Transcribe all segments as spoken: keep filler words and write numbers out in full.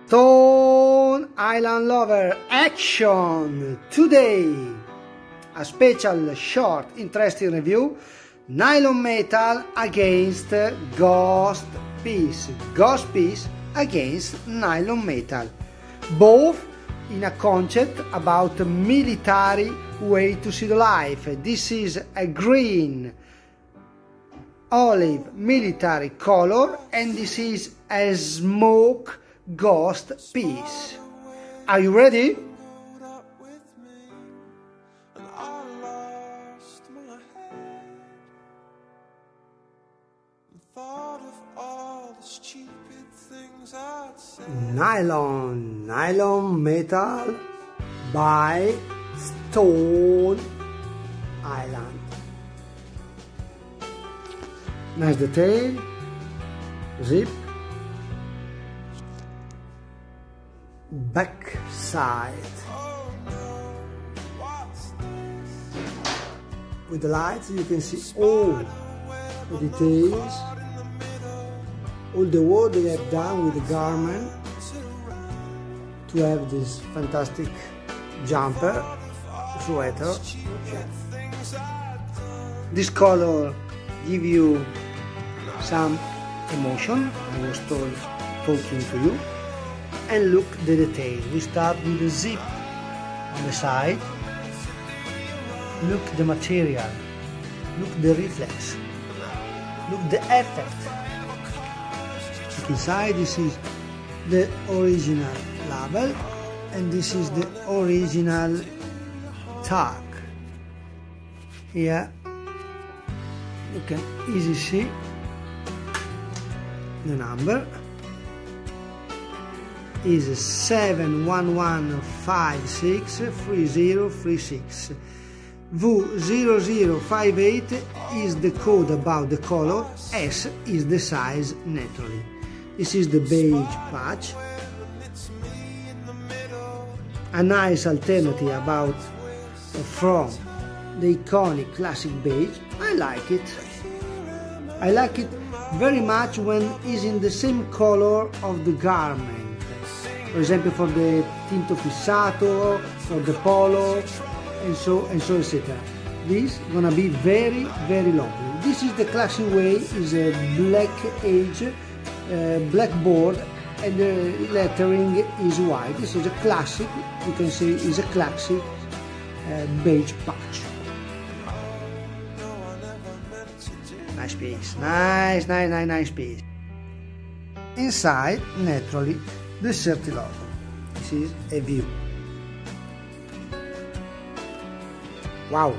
Stone Island lover, action! Today a special short interesting review, nylon metal against ghost piece, ghost piece against nylon metal, both in a concept about a military way to see the life. This is a green olive military color and this is a smoke ghost piece. Are you ready? Nylon, nylon metal by Stone Island. Nice detail, zip, back side. With the lights you can see all the details, all the work they have done with the garment to have this fantastic jumper, sweater. This color give you some emotion, I was told, talking to you. And look the detail. We start with the zip on the side. Look the material. Look the reflex. Look the effect. Look inside. This is the original label and this is the original tag. Here you can easily see the number is seven one one five six three zero three six. V zero zero five eight is the code about the color, S is the size naturally. This is the beige patch, a nice alternative about from the iconic classic beige. I like it. I like it very much when it's in the same color of the garment. For example, for the tinto fissato, for the polo, and so and so et cetera. This gonna be very very lovely. This is the classic way. Is a black edge, uh, black board, and the lettering is white. This is a classic. You can see is a classic uh, beige patch. Nice piece. Nice, nice, nice, nice piece. Inside, naturally, the Certi logo. This is a view. Wow!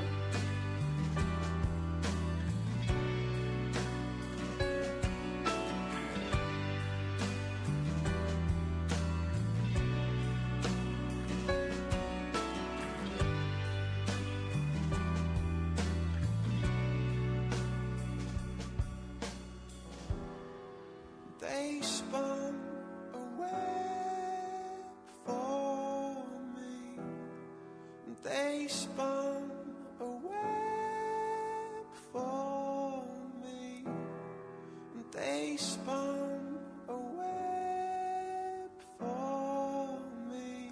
They spun a web for me. They spun a web for me. They spun a web for me.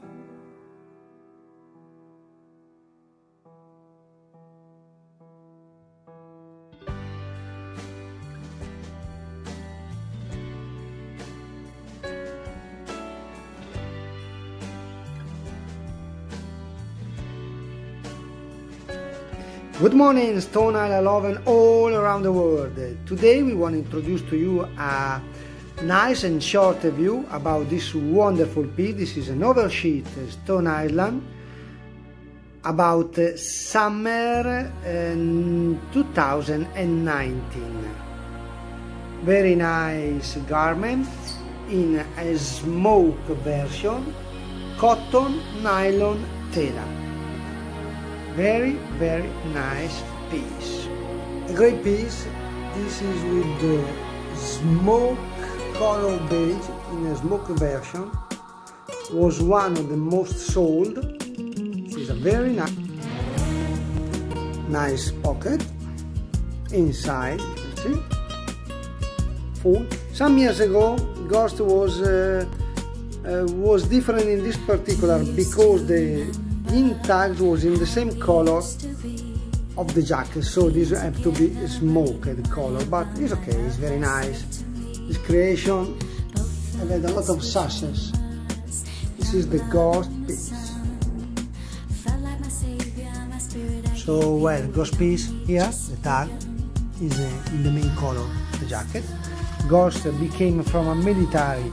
Good morning, Stone Island lovers all around the world. Today we want to introduce to you a nice and short review about this wonderful piece. This is an oversheet Stone Island about summer um, two thousand nineteen. Very nice garment in a smoke version, cotton nylon tela. Very, very nice piece. A great piece. This is with the smoke color beige in a smoke version. Was one of the most sold. This is a very nice, nice pocket. Inside, you can see, full. Some years ago, Ghost was uh, uh, was different in this particular because the in tags was in the same color of the jacket, so this have to be smoked color, but it's okay, it's very nice. This creation and had a lot of success. This is the Ghost piece. So well, Ghost piece here, the tag is uh, in the main color of the jacket. Ghost became from a military,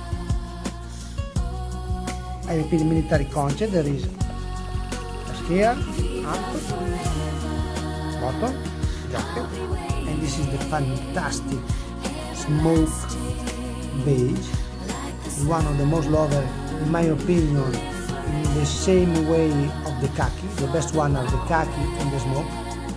I repeat, military concept. There is just here, up, bottom, jacket, and this is the fantastic smoke beige, one of the most loved, in my opinion, in the same way of the khaki. The best one are the khaki and the smoke.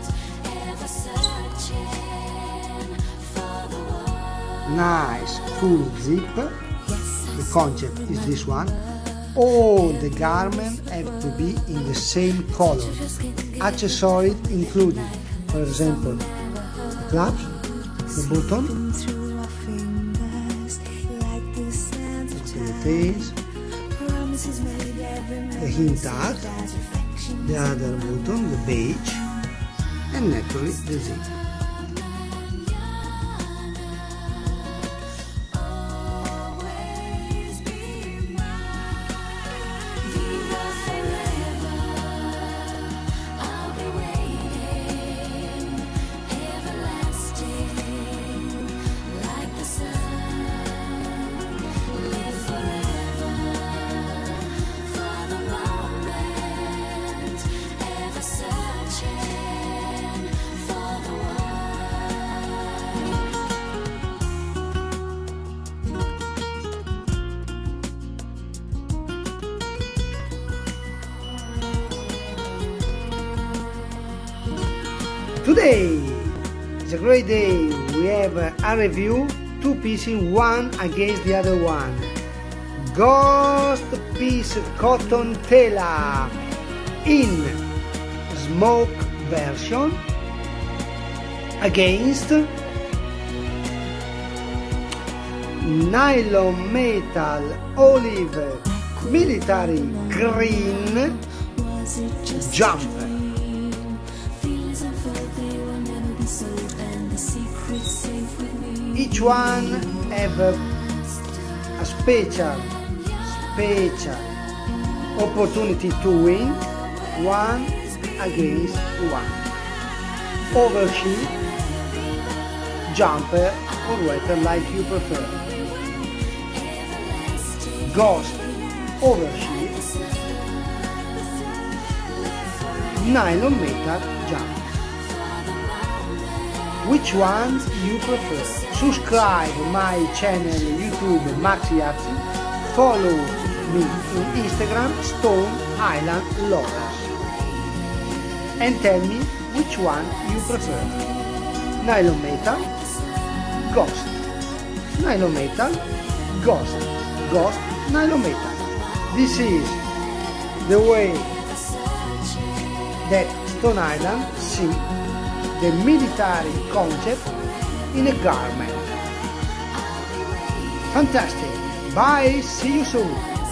Nice full zip. The concept is this one. All the garments have to be in the same color. Accessories included, for example, the clutch, the button, the face, the heel tag, the other button, the beige, and naturally the zip. Today is a great day. We have a review, two pieces, one against the other one. Ghost piece cotton tela in smoke version against nylon metal olive military green jumper. Each one have a, a special, special opportunity to win, one against one. Overshoot, jumper or whatever like you prefer. Ghost, overshoot, nylon metal jumper. Which one you prefer? Subscribe my channel YouTube Maxi Yazzi. Follow me on Instagram Stone Island Lovers. And tell me which one you prefer. Nylon metal, ghost. Nylon metal, ghost. Ghost, nylon metal. This is the way that Stone Island see the military concept in a garment. Fantastic! Bye, see you soon!